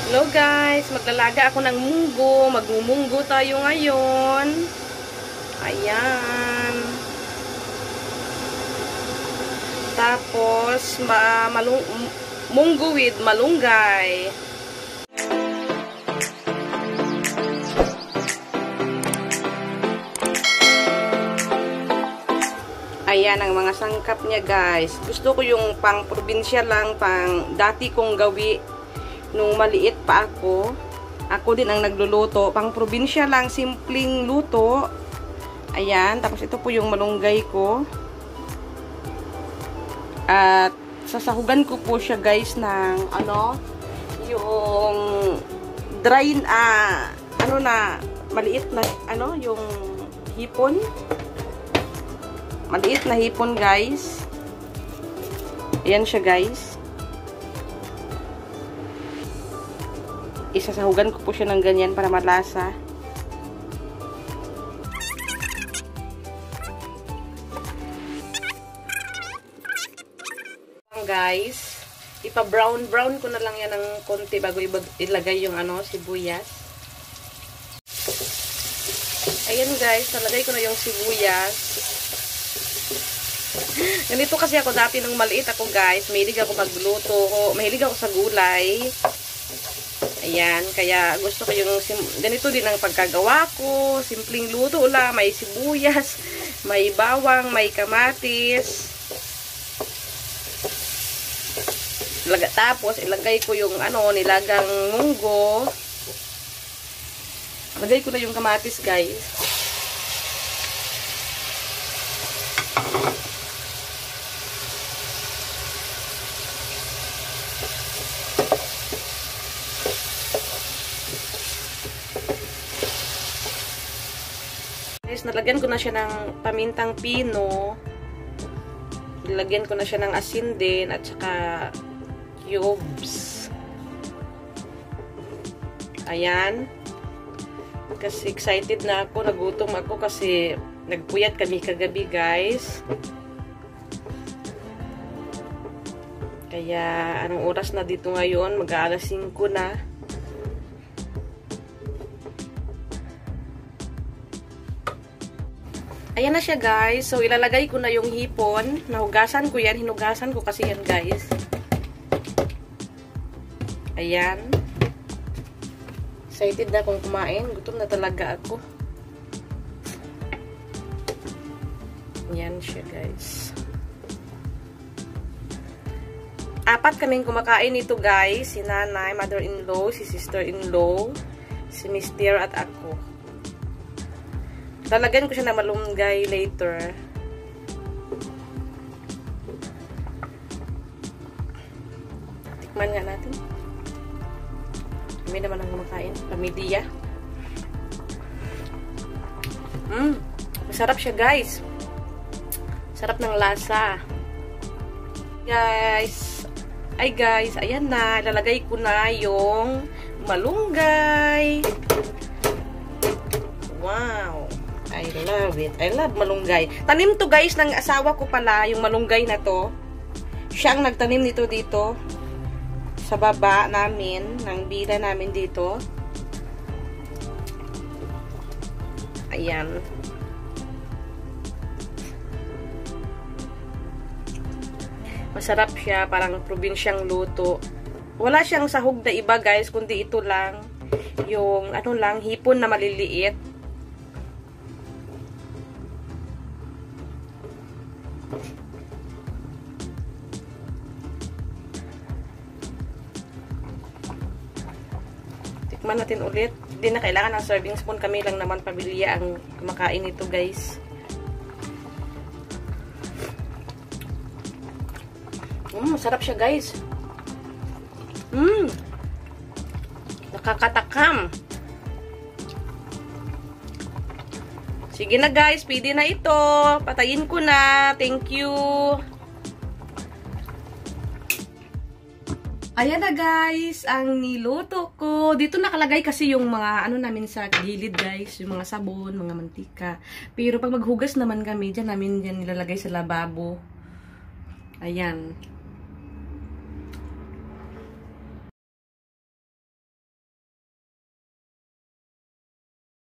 Hello guys, maglalaga ako ng munggo. Magmumunggo tayo ngayon. Ayan. Tapos, munggo with malunggay. Ayan ang mga sangkap niya guys. Gusto ko yung pang probinsya lang, pang dati kong gawi. Nung maliit pa ako, ako din ang nagluluto. Pang probinsya lang, simpleng luto. Ayan, tapos ito po yung malunggay ko. At sasahugan ko po siya guys ng yung dry maliit na yung hipon. Maliit na hipon guys. Ayan siya guys. Isasahugan ko po siya ng ganyan para malasa. Guys, ipa-brown ko na lang yan ng konti bago ilagay yung sibuyas. Ayan guys, nalagay ko na yung sibuyas. Ganito kasi ako dati nung maliit ako guys. Mahilig ako magluto. Mahilig ako sa gulay. Ayan, kaya gusto ko yung ganito din ang pagkagawa ko. Simpleng luto lang. May sibuyas, may bawang, may kamatis. Tapos, ilagay ko yung nilagang munggo. Lagay ko na yung kamatis, guys. Nalagyan ko na siya ng pamintang pino. Nilagyan ko na siya ng asin din at saka cubes. Ayan. Kasi excited na ako, nagutom ako kasi nagpuyat kami kagabi, guys. Kaya anong oras na dito ngayon? Mag-aalas 5 na. Ayan na siya guys. So, ilalagay ko na yung hipon. Nahugasan ko yan. Hinugasan ko kasi yan guys. Ayan. Excited na akong kumain. Gutom na talaga ako. Ayan siya guys. 4 kaming kumakain nito guys. Si nanay, mother-in-law, si sister-in-law, si mister at ako. Lalagyan ko siya na malunggay later. Tikman nga natin. Kami naman ang kumakain. Pamilya. Masarap siya guys. Sarap ng lasa. Guys. Ay guys, ayan na. Ilalagay ko na yung malunggay. Wow. I love it. I love malunggay. Tanim to guys ng asawa ko pala, yung malunggay na to. Siya ang nagtanim nito dito. Sa baba namin, ng bila namin dito. Ayan. Masarap siya, parang probinsyang luto. Wala siyang sahog na iba guys, kundi ito lang. Yung hipon na maliliit. Tikman natin ulit. Hindi na kailangan ng serving spoon. Kami lang naman pamilya ang kumakain nito guys. Masarap siya guys. Nakakatakam. Sige na guys, pwede na ito. Patayin ko na. Thank you. Ayan na guys, ang niluto ko. Dito nakalagay kasi yung mga namin sa gilid guys. Yung mga sabon, mga mantika. Pero pag maghugas naman kami, dyan namin yan nilalagay sa lababo. Ayan.